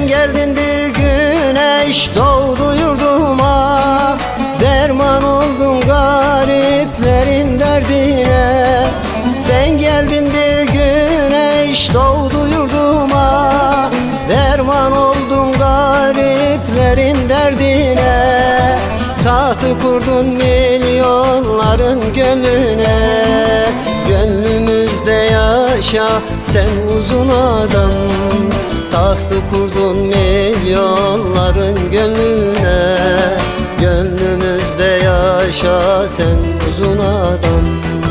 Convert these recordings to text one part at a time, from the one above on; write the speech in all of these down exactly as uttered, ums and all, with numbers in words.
geldin bir güneş doğdu yurduma, derman oldun gariplerin derdine. Sen geldin bir güneş doğdu yurduma, derman oldun gariplerin derdine. Tahtı kurdun milyonların gönlüne, gönlümüzde yaşa sen uzun adam. Tahtı kurdun milyonların gönlüne, gönlümüzde yaşa sen uzun adam.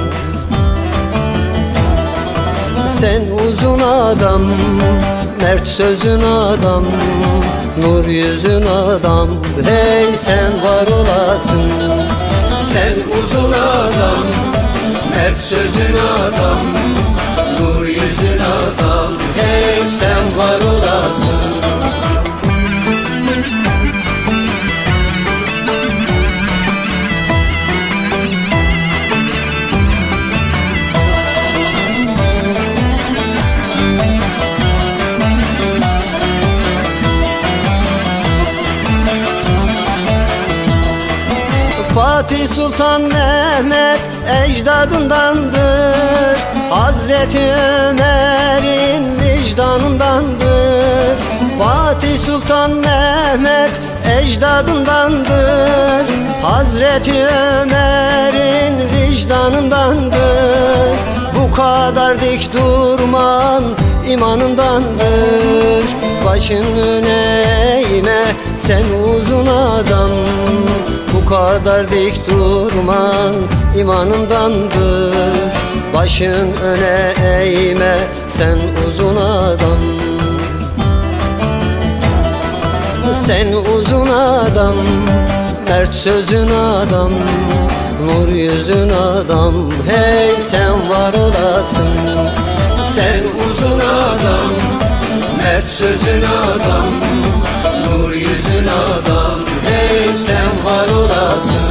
Sen uzun adam, mert sözün adam, nur yüzün adam, hey sen var olasın. Sen uzun adam, mert sözün adam, nur yüzün adam, hey sen var olasın. Fatih Sultan Mehmet ecdadındandır, Hazreti Ömer'in vicdanındandır. Fatih Sultan Mehmet ecdadındandır, Hazreti Ömer'in vicdanındandır. Bu kadar dik durman imanındandır. Başını eğme sen uzun adam, bu kadar dik durman imanındandır. Başın öne eğme sen uzun adam. Sen uzun adam, mert sözün adam, nur yüzün adam, hey sen var olasın. Sen uzun adam, mert sözün adam, nur yüzün adam, hey sen var olasın.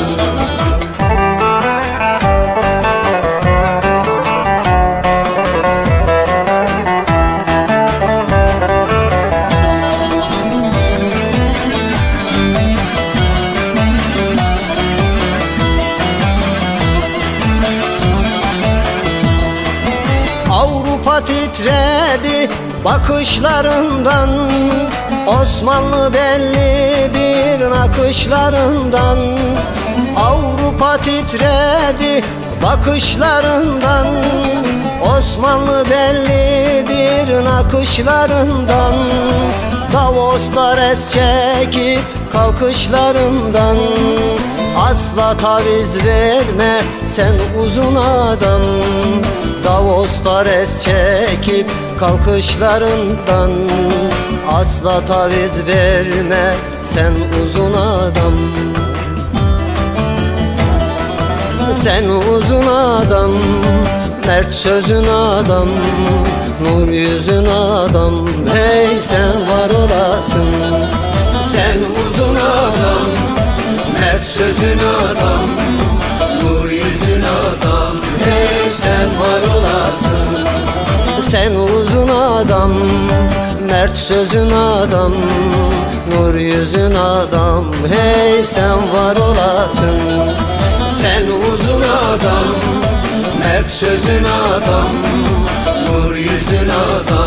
Avrupa titredi bakışlarından, Osmanlı belli bir nakışlarından. Avrupa titredi bakışlarından, Osmanlı bellidir nakışlarından. Davoslar es çekip kalkışlarından, asla taviz verme sen uzun adam. Davoslar es çekip kalkışlarından, asla taviz verme sen uzun adam. Sen uzun adam, mert sözün adam, nur yüzün adam, hey sen var olasın. Sen uzun adam, mert sözün adam, nur yüzün adam, hey sen var olasın. Sen uzun adam, mert sözün adam, nur yüzün adam, hey sen var olasın. Sen uzun adam, mert sözün adam, nur yüzün adam,